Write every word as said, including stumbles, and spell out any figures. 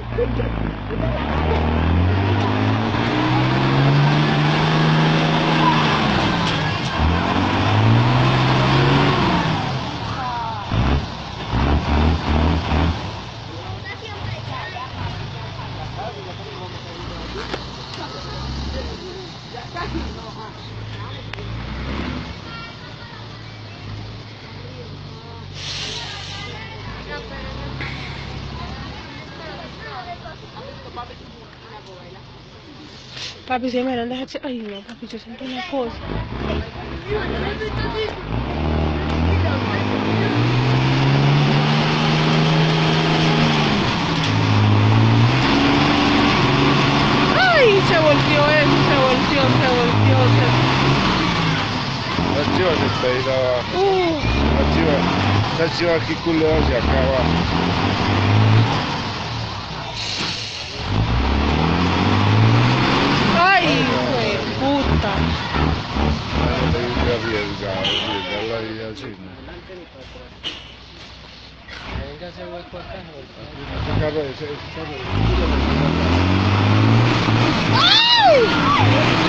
Papi, se me deja... Ay, no, papi, yo siento una cosa. Ay, se volteó eso, se volteó, se volteó. Se... La chiva se está ahí abajo. Uh. La chiva, la chiva aquí culo hacia acá abajo. Ay, hijo de puta. Hay que arriesgar, arriesgar la vida así, ¿no? Venga, ese hueco acá, ¿no? Ese carro, ese carro. ¡Ay!